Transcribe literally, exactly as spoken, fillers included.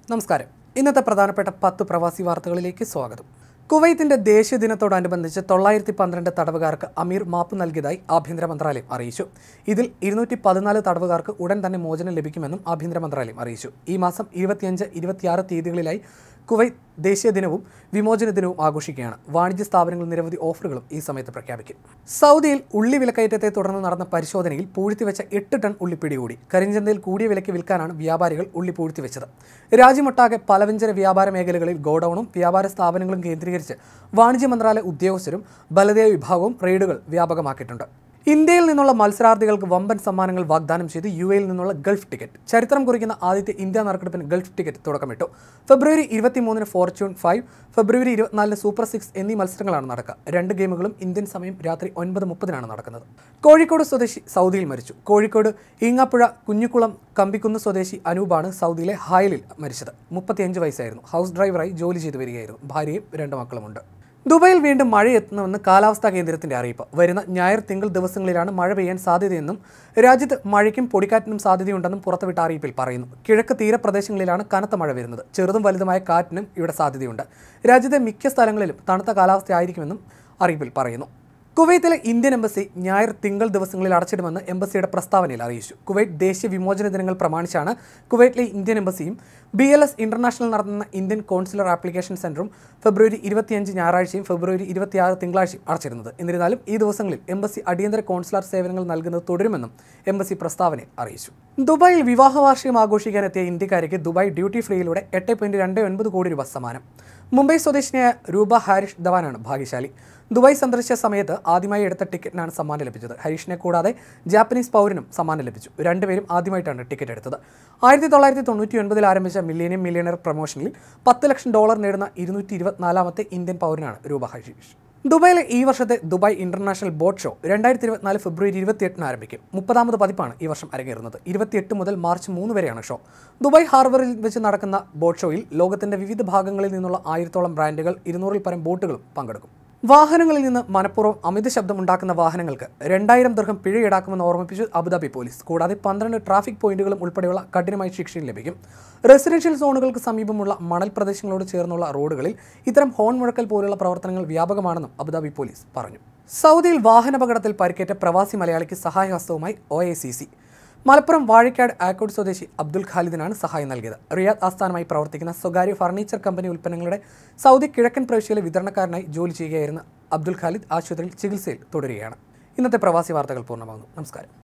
നമസ്കാരം. ഇന്നത്തെ പ്രധാനപ്പെട്ട പത്ത് പ്രവാസി വാർത്തകളിലേക്ക് സ്വാഗതം. കുവൈത്തിന്റെ ദേശീയ ദിനത്തോടനുബന്ധിച്ച് തൊള്ളായിരത്തി പന്ത്രണ്ട് തടവുകാർക്ക് അമീർ മാപ്പ് നൽകിയതായി ആഭ്യന്തര മന്ത്രാലയം അറിയിച്ചു. ഇതിൽ ഇരുന്നൂറ്റി പതിനാല് തടവുകാർക്ക് ഉടൻ തന്നെ മോചനം ലഭിക്കുമെന്നും ആഭ്യന്തര മന്ത്രാലയം അറിയിച്ചു. ഈ മാസം ഇരുപത്തിയഞ്ച് ഇരുപത്തിയാറ് തീയതികളിലായി കുവൈത്ത് ദേശീയ ദിനവും വിമോചന ദിനവും ആഘോഷിക്കുകയാണ്. വാണിജ്യ സ്ഥാപനങ്ങൾ നിരവധി ഓഫറുകളും ഈ സമയത്ത് പ്രഖ്യാപിക്കും. സൗദിയിൽ ഉള്ളി വിലക്കയറ്റത്തെ തുടർന്ന് നടന്ന പരിശോധനയിൽ പൂഴ്ത്തിവെച്ച എട്ട് ടൺ ഉള്ളി പിടികൂടി. കരിഞ്ചന്തയിൽ കൂടിയ വിലയ്ക്ക് വിൽക്കാനാണ് വ്യാപാരികൾ ഉള്ളി പൂഴ്ത്തിവെച്ചത്. രാജ്യമൊട്ടാകെ പലവ്യഞ്ജന വ്യാപാര മേഖലകളിൽ ഗോഡൌണും വ്യാപാര സ്ഥാപനങ്ങളും കേന്ദ്രീകരിച്ച് വാണിജ്യ മന്ത്രാലയ ഉദ്യോഗസ്ഥരും ബലദയ വിഭാഗവും റെയ്ഡുകൾ വ്യാപകമാക്കിയിട്ടുണ്ട്. ഇന്ത്യയിൽ നിന്നുള്ള മത്സരാർത്ഥികൾക്ക് വമ്പൻ സമ്മാനങ്ങൾ വാഗ്ദാനം ചെയ്ത് യു എയിൽ നിന്നുള്ള ഗൾഫ് ടിക്കറ്റ്. ചരിത്രം കുറിക്കുന്ന ആദ്യത്തെ ഇന്ത്യ നറുക്കെടുപ്പിന് ഗൾഫ് ടിക്കറ്റ് തുടക്കമിട്ടു. ഫെബ്രുവരി ഇരുപത്തിമൂന്നിന് ഫോർച്യൂൺ ഫൈവ്, ഫെബ്രുവരി ഇരുപത്തിനാലിന് സൂപ്പർ സിക്സ് എന്നീ മത്സരങ്ങളാണ് നടക്കുക. രണ്ട് ഗെയിമുകളും ഇന്ത്യൻ സമയം രാത്രി ഒൻപത് മുപ്പതിനാണ് നടക്കുന്നത്. കോഴിക്കോട് സ്വദേശി സൗദിയിൽ മരിച്ചു. കോഴിക്കോട് ഈങ്ങാപ്പുഴ കുഞ്ഞിക്കുളം കമ്പിക്കുന്ന് സ്വദേശി അനൂപാണ് സൗദിയിലെ ഹായലിൽ മരിച്ചത്. മുപ്പത്തിയഞ്ച് വയസ്സായിരുന്നു. ഹൗസ് ഡ്രൈവറായി ജോലി ചെയ്തു വരികയായിരുന്നു. ഭാര്യയും രണ്ട് മക്കളുമുണ്ട്. ദുബായിൽ വീണ്ടും മഴയെത്തുന്നുവെന്ന് കാലാവസ്ഥാ കേന്ദ്രത്തിന്റെ അറിയിപ്പ്. വരുന്ന ഞായർ തിങ്കൾ ദിവസങ്ങളിലാണ് മഴ പെയ്യാൻ സാധ്യതയെന്നും രാജ്യത്ത് മഴയ്ക്കും പൊടിക്കാറ്റിനും സാധ്യതയുണ്ടെന്നും പുറത്തുവിട്ട അറിയിപ്പിൽ പറയുന്നു. കിഴക്ക് തീരപ്രദേശങ്ങളിലാണ് കനത്ത മഴ വരുന്നത്. ചെറുതും വലുതുമായ കാറ്റിനും ഇവിടെ സാധ്യതയുണ്ട്. രാജ്യത്തെ മിക്ക സ്ഥലങ്ങളിലും തണുത്ത കാലാവസ്ഥയായിരിക്കുമെന്നും അറിയിപ്പിൽ പറയുന്നു. കുവൈത്തിലെ ഇന്ത്യൻ എംബസി ഞായർ തിങ്കൾ ദിവസങ്ങളിൽ അടച്ചിടുമെന്ന് എംബസിയുടെ പ്രസ്താവനയിൽ അറിയിച്ചു. കുവൈറ്റ് ദേശീയ വിമോചന ദിനങ്ങൾ പ്രമാണിച്ചാണ് കുവൈറ്റിലെ ഇന്ത്യൻ എംബസിയും ബി എൽ എസ് ഇന്റർനാഷണൽ നടത്തുന്ന ഇന്ത്യൻ കോൺസുലർ ആപ്ലിക്കേഷൻ സെന്ററും ഫെബ്രുവരി ഇരുപത്തിയഞ്ച് ഞായറാഴ്ചയും ഫെബ്രുവരി ഇരുപത്തിയാറ് തിങ്കളാഴ്ചയും അടച്ചിരുന്നത്. എന്നിരുന്നാലും ഈ ദിവസങ്ങളിൽ എംബസി അടിയന്തര കോൺസുലർ സേവനങ്ങൾ നൽകുന്നത് തുടരുമെന്നും എംബസി പ്രസ്താവനയിൽ അറിയിച്ചു. ദുബായിൽ വിവാഹ വാർഷികം ആഘോഷിക്കാനെത്തിയ ഇന്ത്യക്കാർക്ക് ദുബായ് ഡ്യൂട്ടി ഫ്രീയിലൂടെ എട്ട് പോയിന്റ് രണ്ട് ഒൻപത് കോടി രൂപ സമ്മാനം. മുംബൈ സ്വദേശിനിയായ രൂപ ഹാരിഷ് ധവാനാണ് ഭാഗ്യശാലി. ദുബായ് സന്ദർശിച്ച സമയത്ത് ആദ്യമായി എടുത്ത ടിക്കറ്റിനാണ് സമ്മാനം ലഭിച്ചത്. ഹരീഷിനെ കൂടാതെ ജാപ്പനീസ് പൗരനും സമ്മാനം ലഭിച്ചു. രണ്ടുപേരും ആദ്യമായിട്ടാണ് ടിക്കറ്റ് എടുത്തത്. ആയിരത്തി തൊള്ളായിരത്തി തൊണ്ണൂറ്റി ഒൻപതിൽ ആരംഭിച്ച മില്ലേനിയം മില്യണർ പ്രൊമോഷനിൽ പത്ത് ലക്ഷം ഡോളർ നേടുന്ന ഇരുന്നൂറ്റി ഇരുപത്തിനാലാമത്തെ ഇന്ത്യൻ പൗരനാണ് രൂപ ഹരീഷ്. ദുബായിലെ ഈ വർഷത്തെ ദുബായ് ഇന്റർനാഷണൽ ബോട്ട് ഷോ രണ്ടായിരത്തി ഇരുപത്തിനാല് ഫെബ്രുവരി ഇരുപത്തിയെട്ടിന് ആരംഭിക്കും. മുപ്പതാമത് പതിപ്പാണ് ഈ വർഷം അരങ്ങേറുന്നത്. ഇരുപത്തിയെട്ട് മുതൽ മാർച്ച് മൂന്ന് വരെയാണ് ഷോ. ദുബായ് ഹാർബറിൽ വെച്ച് നടക്കുന്ന ബോട്ട് ഷോയിൽ ലോകത്തിന്റെ വിവിധ ഭാഗങ്ങളിൽ നിന്നുള്ള ആയിരത്തോളം ബ്രാൻഡുകൾ ഇരുന്നൂറിൽ പരം ബോട്ടുകളും പങ്കെടുക്കും. വാഹനങ്ങളിൽ നിന്ന് മനഃപൂർവ്വം അമിത ശബ്ദമുണ്ടാക്കുന്ന വാഹനങ്ങൾക്ക് രണ്ടായിരം ദിർഹം പിഴ ഈടാക്കുമെന്ന് ഓർമ്മിപ്പിച്ചു അബുദാബി പോലീസ്. കൂടാതെ പന്ത്രണ്ട് ട്രാഫിക് പോയിന്റുകളും ഉൾപ്പെടെയുള്ള കഠിനമായ ശിക്ഷയും ലഭിക്കും. റെസിഡൻഷ്യൽ സോണുകൾക്ക് സമീപമുള്ള മണൽ പ്രദേശങ്ങളോട് ചേർന്നുള്ള റോഡുകളിൽ ഇത്തരം ഹോൺ മുഴക്കൽ പോലുള്ള പ്രവർത്തനങ്ങൾ വ്യാപകമാണെന്നും അബുദാബി പോലീസ് പറഞ്ഞു. സൗദിയിൽ വാഹനാപകടത്തിൽ പരിക്കേറ്റ പ്രവാസി മലയാളിക്ക് സഹായഹസ്തവുമായി O I C C. Malappuram Vazhikkad Akkode സ്വദേശി അബ്ദുൽ ഖാലിദിനാണ് സഹായം നൽകിയത്. റിയാദ് ആസ്ഥാനമായി പ്രവർത്തിക്കുന്ന സ്വകാര്യ ഫർണിച്ചർ കമ്പനി ഉൽപ്പന്നങ്ങളുടെ സൗദി കിഴക്കൻ പ്രവിശ്യയിലെ വിതരണക്കാരനായി ജോലി ചെയ്യുകയായിരുന്ന അബ്ദുൽ ഖാലിദ് ആശുപത്രിയിൽ ചികിത്സയിൽ തുടരുകയാണ്. ഇന്നത്തെ പ്രവാസി വാർത്തകൾ പൂർണ്ണമാകുന്നു. നമസ്കാരം.